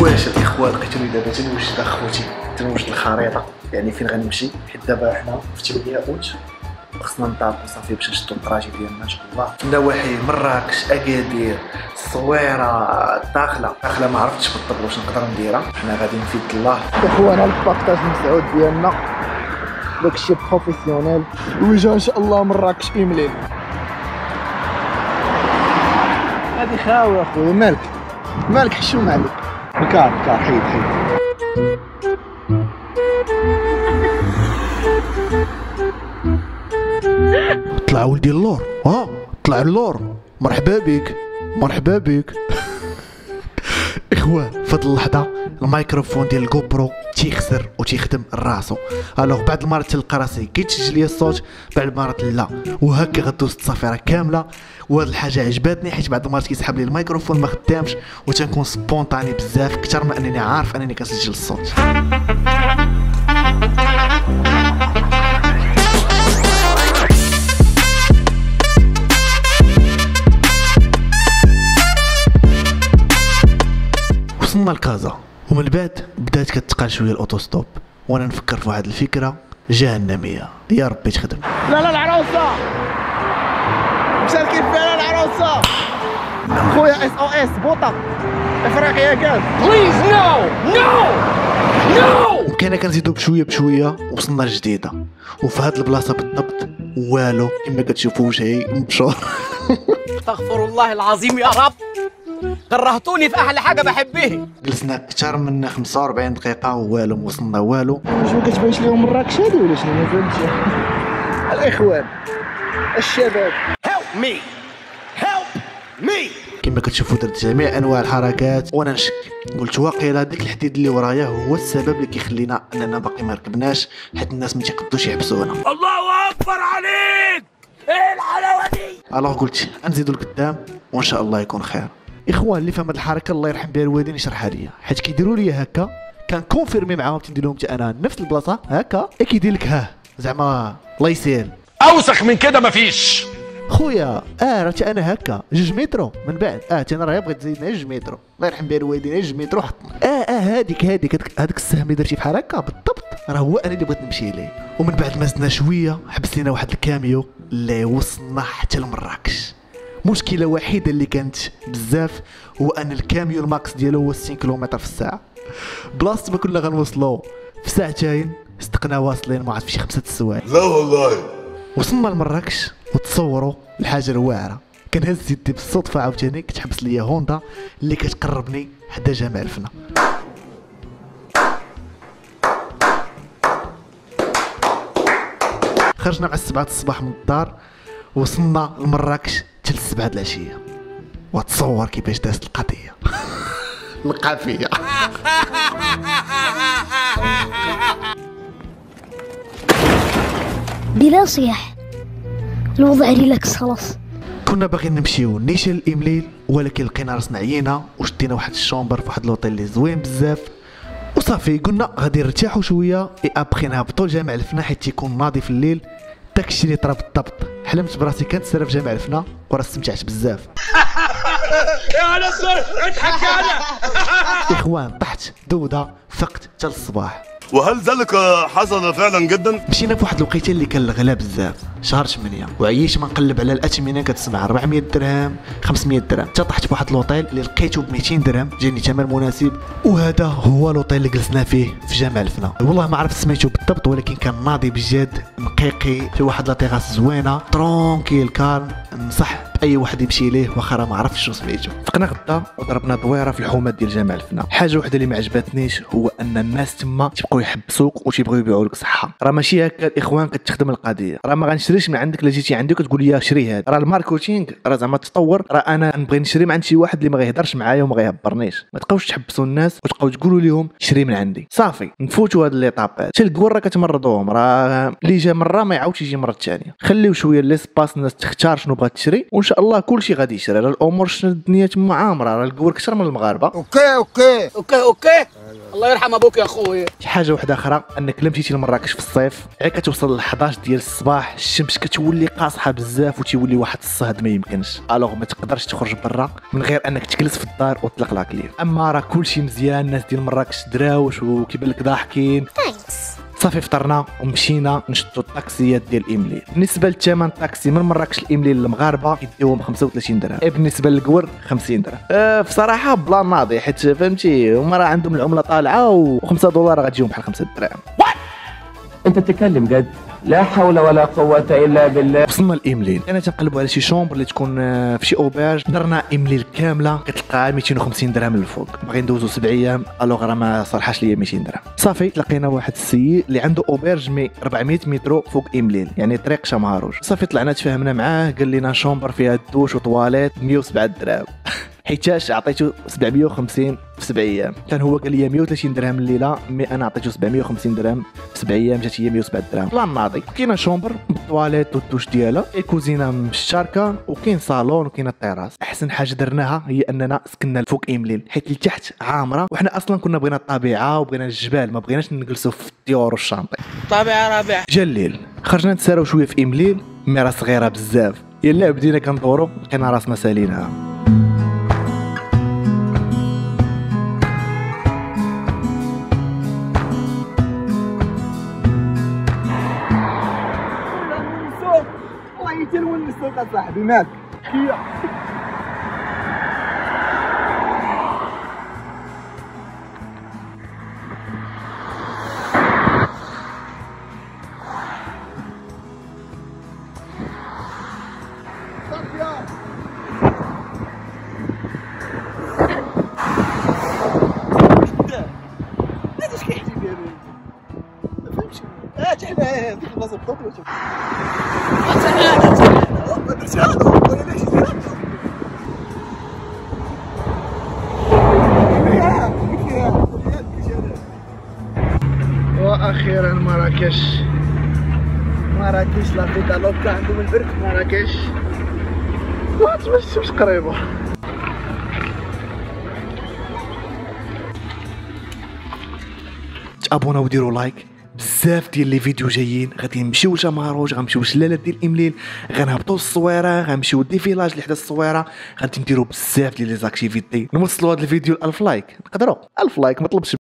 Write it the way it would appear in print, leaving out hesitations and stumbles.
واش الاخوان لقيتوني دابا تاني وجدت اخوتي تنوجد الخريطه يعني فين غنمشي، حيت دابا حنا في 8 اوت خصنا نطاقو صافي باش نشدو الطراجي ديالنا ان شاء الله في نواحي مراكش، اكادير، الصويره، داخله ما عرفتش بالضبط واش نقدر نديرها. حنا غادي نفيد الله اخوانا الباكطاج مسعود ديالنا داكشي بروفيسيونيل وجا ان شاء الله مراكش ايمليل. هادي خاوي اخويا مالك حشوم عليك الكار حيد طلع ولدي اللور، طلع اللور، مرحبا بك اخوان. في هاد اللحظه الميكروفون ديال الجوبرو تيخسر وتيخدم راسو. الوغ بعد المرات تلقى راسي كيتسجل ليا الصوت، بعد المرات لا، وهكا غدوز التصافيره كامله. وهاد الحاجه عجباتني حيت بعض المرات كيسحب لي الميكروفون ما خدامش وتنكون سبونطاني بزاف اكثر ما انني عارف انني كنسجل الصوت. وصلنا لكازا ومن بعد بدات كتقال شويه الاوتوستوب وانا نفكر في واحد الفكره جهنميه. يا ربي تخدم. لا العروسه مشاركين فيها العروسه خويا اس او اس بوطه افريقيا كاع بليز نو كاينه كنزيدو بشويه وصلنا لجديده. وفي هاد البلاصه بالضبط والو كما كتشوفوا وجهي مبشور. استغفر الله العظيم يا رب، كرهتوني في احلى حاجه بحبها. جلسنا اكثر من 45 دقيقه ووالو ما وصلنا والو. واش ما كتبانش لهم مراكش هادي ولا شنو؟ ما فهمتش. الاخوان الشباب help me كما كتشوفوا درت جميع انواع الحركات وانا نشك. قلت واقيلا ديك الحديد اللي ورايا هو السبب اللي كيخلينا اننا باقي ما ركبناش، حيت الناس ما تيقدوش يحبسونا. الله اكبر عليك، ايه الحلاوه دي. الوغ قلت نزيدو لقدام وان شاء الله يكون خير. اخوان اللي فهم هاد الحركه الله يرحم بها الوالدين يشرحها ليا، حيت كيديروا لي هكا كنكونفيرمي معاهم تندير لهم حتى انا نفس البلاصه هكا كيدير لك زعما الله يسهل. اوسخ من كده مفيش خويا. راه انا هكا 2 مترو من بعد انا راه بغيت تزيدنا 2 مترو الله يرحم بها الوالدين 2 مترو حطنا. هذيك السهم اللي درتي بحال هكا بالضبط راه هو انا اللي بغيت نمشي ليه. ومن بعد ما زدنا شويه حبس لينا واحد الكاميو اللي وصلنا حتى لمراكش. مشكله وحيده اللي كانت بزاف هو ان الكاميو الماكس ديالو هو 60 كيلومتر في الساعه. بلاصه ما كنا غنوصلوا في ساعتين صدقنا واصلين ما عرفت شي 5 السوايع. لا والله. وصلنا لمراكش وتصوروا الحاجه الواعره. كنهز يدي بالصدفه عاوتاني كتحبس ليا هوندا اللي كتقربني حدا جامع الفنا. خرجنا مع 7 الصباح من الدار وصلنا لمراكش حتى 7 العشيه. وتصور كيفاش دازت القضيه. القافيه. بلا صياح الوضع ريلاكس خلاص. كنا باغيين نمشيو نيشان الامليل ولكن لقينا راسنا عيينا وشدينا واحد الشومبر في واحد لوطيل اللي زوين بزاف وصافي قلنا غادي نرتاحوا شويه ابخي نهبطوا لجامع الفنا حيت تيكون ناضي في الليل. داكشي اللي طرا بالضبط. حلمت براسي كنتسرى في جامع الفنا وراه استمتعت بزاف. يا نصر اضحك انا. اخوان طحت دوده فقت حتى الصباح. وهل ذلك حصل فعلا جدا؟ مشينا في واحد الوقيته اللي كان الغلا بزاف شهر 8 وعييت ما نقلب على الاثمنه كتسمع 400 درهم 500 درهم حتى طحت في واحد لوطيل اللي لقيته ب 200 درهم جاني ثمن مناسب. وهذا هو لوطيل اللي جلسنا فيه في جامع الفنا. والله ما عرفت سميتو بالضبط ولكن كان ناضي بجد نقيقي في واحد لاطيغاس زوينه ترونكيل كالم. نصح باي واحد يمشي ليه واخا راه ما عرفتش شنو سميتو. فقنا غدا وضربنا دويره في الحومات ديال جامع الفنا. حاجه وحده اللي ما عجبتنيش هو ان الناس تما تيبقاو يحبسوك وتيبغيو يبيعوا لك صحه. راه ماشي هكا الاخوان كتخدم القضيه. راه ما غنشريش من عندك الا جيتي عندي وكتقول لي شري هذا. راه الماركتينغ راه زعما تطور. راه انا نبغي نشري من عند شي واحد اللي ما غيهضرش معايا وما غيهبرنيش. ما تبقاوش تحبسوا الناس وتبقاو تقولوا لهم شري من عندي. صافي نفوتوا هاد ليطابات. حتى الكور راه كتمرضوهم. راه اللي جا مره ما يعاودش يجي مره ثانيه. خليو شويه ليسباس الناس تختار شنو بغات تشري وان شاء شاء الله كلشي غادي يشري. راه الامور شنو الدنيا تما عامره، راه القور كثر من المغاربه. اوكي الله يرحم ابوك يا خويا. شي حاجه واحده اخرى، انك الا مشيتي لمراكش في الصيف عاد كتوصل ل 11 ديال الصباح الشمس كتولي قاصحه بزاف وتيولي واحد الصهد ما يمكنش، الوغ ما تقدرش تخرج برا من غير انك تجلس في الدار وتطلق لاكليف. اما راه كلشي مزيان، الناس ديال مراكش دراوش وكيبان لك ضاحكين. صافي فطرنا ومشينا نشدو الطاكسيات ديال الامليل. بالنسبه للثمن الطاكسي من مراكش الامليل للمغاربه كيديوهم 35 درهم، بالنسبه للقور 50 درهم. بصراحه بلان ناضي، حيت فهمتي هما راه عندهم العمله طالعه و5 دولار غتجيهم بحال 5 دراهم. انت تتكلم جد؟ لا حول ولا قوة الا بالله. وصلنا الامليل، انا تنقلبوا على شي شومبر اللي تكون في شي اوباج، درنا امليل كامله كتلقاها 250 درهم للفوق. باغي ندوزو 7 ايام، الوغ راه ما صالحاش ليا 200 درهم. صافي لقينا واحد السيد اللي عنده اوبرج 400 مترو فوق امليل، يعني طريق شمهاروج. صافي طلعنا تفاهمنا معاه، قال لنا شومبر فيها الدوش وطواليت 107 درهم حيتاش عطيته 750 في 7 ايام. كان هو قال لي 130 درهم الليله، مي انا عطيته 750 درهم في 7 ايام، جات هي 107 درهم. بلان ناضي. كاينه شومبر بالطواليت والدوش ديالها، الكوزينه مشتركه، وكاين صالون وكاين الطيراس. احسن حاجه درناها هي اننا سكننا فوق امليل، حيت لتحت عامره، وحنا اصلا كنا بغينا الطبيعه وبغينا الجبال، ما بغيناش نجلسوا في الديور والشانطي. طابع رابع. جا الليل خرجنا نتساراو شويه في امليل، مي راه صغيره بزاف، يلا بدينا كندورو لقينا راسنا سالينها. والله تنون السوق صاحبي مالك خيا. هذا كيحكي ديالو ما فهمتش. حنا هذيك البلاصه بالضبط ولا شوف واخيرا مراكش. مراكش لا فيتا لوكا، عندهم البرك في مراكش مش قريبه. تابونا وديروا لايك، بزاف ديال لي فيديو جايين. غادي نمشيو لشمهاروج، غنمشيو للشلالات ديال الامليل، غنهبطوا للصويره، غنمشيو لدي فيلاج اللي حدا الصويره، غادي نديروا بزاف ديال لي زاكتيفيتي. نوصلوا هذا الفيديو ل 1000 لايك، نقدروا 1000 لايك ما طلبش